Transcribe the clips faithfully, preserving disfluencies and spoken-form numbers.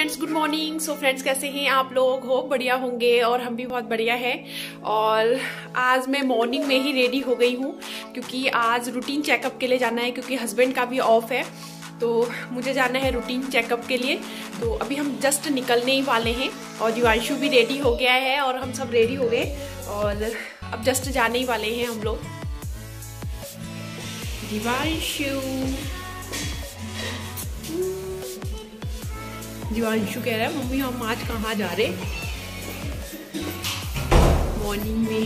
Friends, good morning. So friends, कैसे हैं आप लोग? होप बढ़िया होंगे और हम भी बहुत बढ़िया है। और आज मैं मॉर्निंग में ही रेडी हो गई हूँ क्योंकि आज रूटीन चेकअप के लिए जाना है, क्योंकि हस्बैंड का भी ऑफ है तो मुझे जाना है रूटीन चेकअप के लिए। तो अभी हम जस्ट निकलने ही वाले हैं और दिवांशु भी रेडी हो गया है और हम सब रेडी हो गए और अब जस्ट जाने ही वाले हैं हम लोग। दिवांशु दिवांशु कह रहा है मम्मी हम आज कहाँ जा रहे मॉर्निंग में।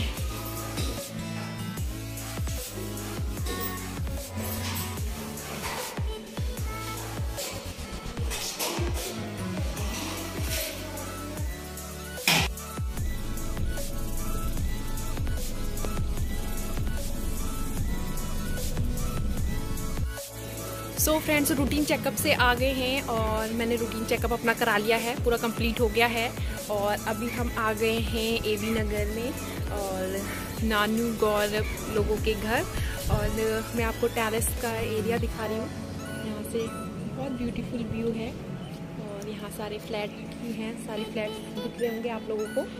सो फ्रेंड्स, रूटीन चेकअप से आ गए हैं और मैंने रूटीन चेकअप अपना करा लिया है, पूरा कंप्लीट हो गया है। और अभी हम आ गए हैं एबी नगर में और नानू गौरव लोगों के घर। और मैं आपको टेरेस का एरिया दिखा रही हूँ। यहाँ से बहुत ब्यूटीफुल व्यू है और यहाँ सारे फ्लैट ही हैं, सारे फ्लैट दिख रहे होंगे आप लोगों को।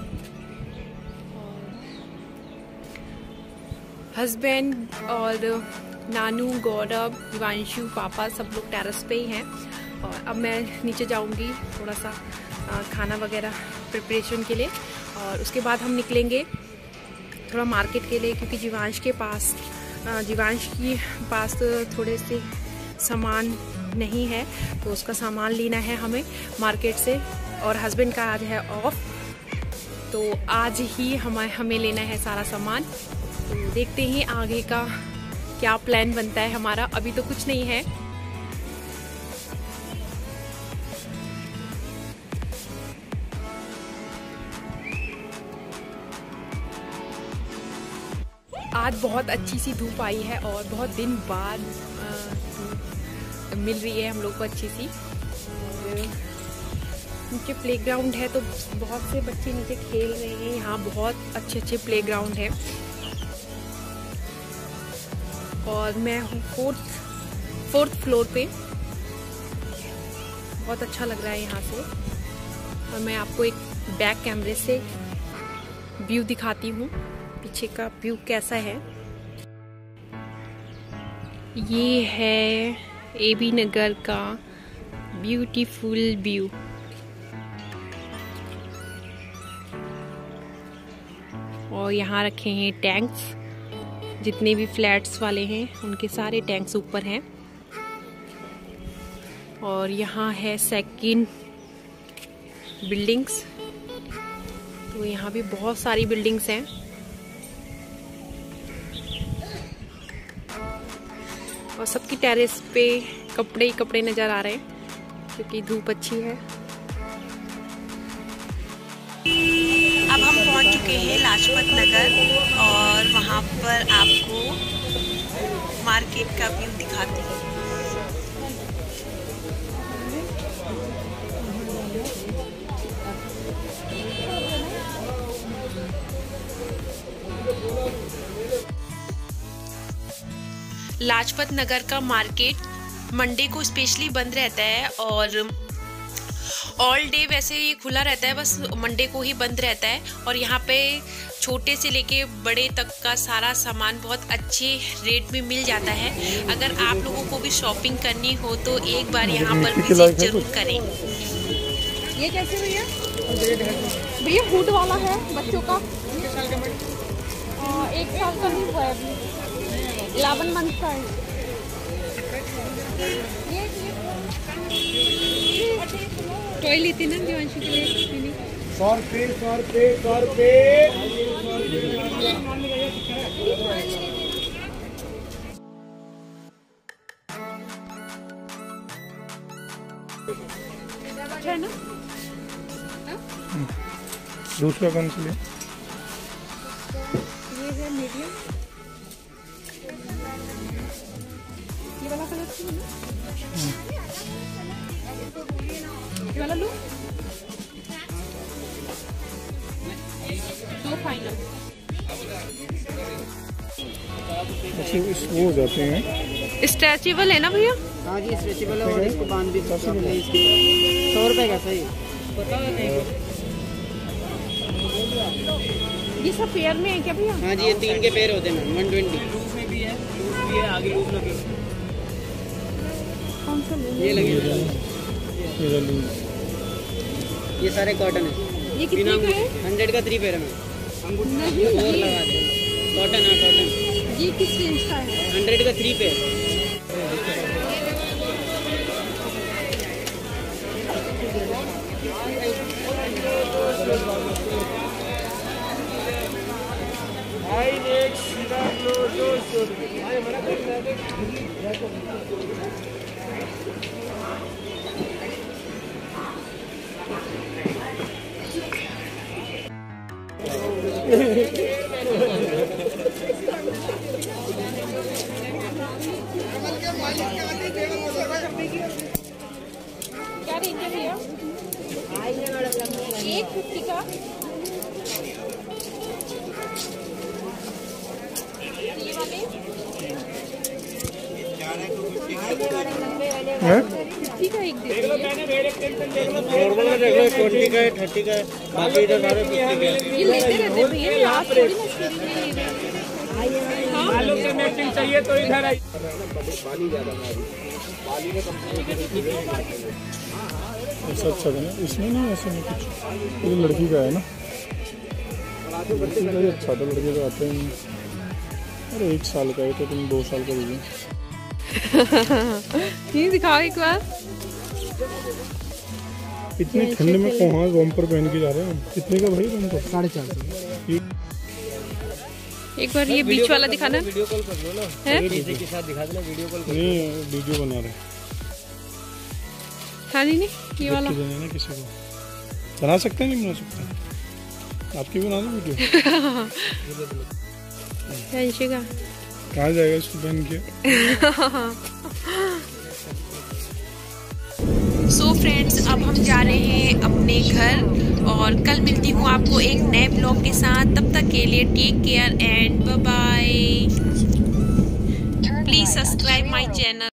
हस्बैंड और नानू, गौरव, दिवांशु, पापा सब लोग टेरेस पे ही हैं। और अब मैं नीचे जाऊंगी थोड़ा सा खाना वगैरह प्रिपरेशन के लिए और उसके बाद हम निकलेंगे थोड़ा मार्केट के लिए, क्योंकि जीवांश के पास जीवांश के पास थोड़े से सामान नहीं है तो उसका सामान लेना है हमें मार्केट से। और हस्बैंड का आज है ऑफ तो आज ही हमें हमें लेना है सारा सामान। तो देखते हैं आगे का क्या प्लान बनता है हमारा। अभी तो कुछ नहीं है। आज बहुत अच्छी सी धूप आई है और बहुत दिन बाद धूप मिल रही है हम लोग को अच्छी सी। नीचे प्लेग्राउंड है तो बहुत से बच्चे नीचे खेल रहे हैं। यहाँ बहुत अच्छे अच्छे प्लेग्राउंड है और मैं हूँ फोर्थ फोर्थ फ्लोर पे। बहुत अच्छा लग रहा है यहाँ से। और मैं आपको एक बैक कैमरे से व्यू दिखाती हूँ, पीछे का व्यू कैसा है। ये है एबी नगर का ब्यूटीफुल व्यू। और यहाँ रखे हैं टैंक्स, जितने भी फ्लैट्स वाले हैं उनके सारे टैंक्स ऊपर हैं। और यहाँ है सेकंड बिल्डिंग्स, तो यहाँ भी बहुत सारी बिल्डिंग्स हैं। और सबकी टेरेस पे कपड़े ही कपड़े नजर आ रहे हैं क्योंकि धूप अच्छी है। अब हम पहुंच चुके हैं लाजपत नगर और वहां पर आपको मार्केट का व्यू दिखाते हैं। लाजपत नगर का मार्केट मंडे को स्पेशली बंद रहता है और ऑल डे वैसे ये खुला रहता है, बस मंडे को ही बंद रहता है। और यहाँ पे छोटे से लेके बड़े तक का सारा सामान बहुत अच्छे रेट में मिल जाता है। अगर आप लोगों को भी शॉपिंग करनी हो तो एक बार यहाँ पर विजिट जरूर करें। ये कैसे भैया? भैया हुड वाला है बच्चों का, एक साल का नहीं हुआ है अभी, इलेवन मंथ का है। टॉय लेती ना दिवांशु के लिए। सौ रुपये सौ रुपये सौ रुपये अच्छा है ना? दूसरा कौन सा? ये है मीडियम, ये वाला कलर है ना, ये वाला लो दो फाइनल। अच्छा वो हो जाते हैं स्ट्रेचेबल है ना भैया? हाँ जी स्ट्रेचेबल है और इसको बांध भी सकते हो इसके सौ रुपये का सही पता नहीं। ये सब पेयर में है क्या भैया? हाँ जी ये तीन के पेयर होते हैं मैम वन ट्वेंटी लूज में भी है लूज भी है आगे लूज लगे कौन सा ये लगे ये सारे कॉटन है। ये कितने का है? हंड्रेड का थ्री पेयर है मैम ये और लगा दे कॉटन है कॉटन। ये किस रेंज का है? हंड्रेड का थ्री पेयर। क्या रेंज है भैया? एक फिफ्टी का ये वाले फिफ्टी का एक दे नॉर्मल में देख लो ट्वेंटी का है थर्टी का है बाकी इधर सारे फिफ्टी का है। ये लेते रहते भैया लास्ट थोड़ी ना स्टोरी में ले रहे हैं। बालों के मैचिंग चाहिए तो इधर आई। ऐसा अच्छा था ना इसमें ना ऐसे में कुछ ये लड़की का है ना लड़की का ही अच्छा था लड़के तो आते हैं। अरे एक साल का है तो तुम दो साल का दीजिए। ये दिखाओ एक बार। इतनी ठंड में कहाँ वॉम्पर पहन के जा रहे हैं कितने का भाई वॉम्पर? साढ़े चार सौ। एक बार ये बीच वाला दिखाना वीडियो कॉल कर लो ना है? डीजे के साथ दिखा देना वीडियो कॉल। नहीं वीडियो बना रहे हाँ नहीं नहीं ये वाला देना ना किसी को बना सकते हैं नहीं बना सकते आपकी बना दो वीडियो। का कहाँ जाएगा इसको पहन के? सो फ्रेंड्स अब हम जा रहे हैं अपने घर और कल मिलती हूँ आपको एक नए ब्लॉग के साथ। तब तक के लिए take care and bye bye. Please subscribe my channel.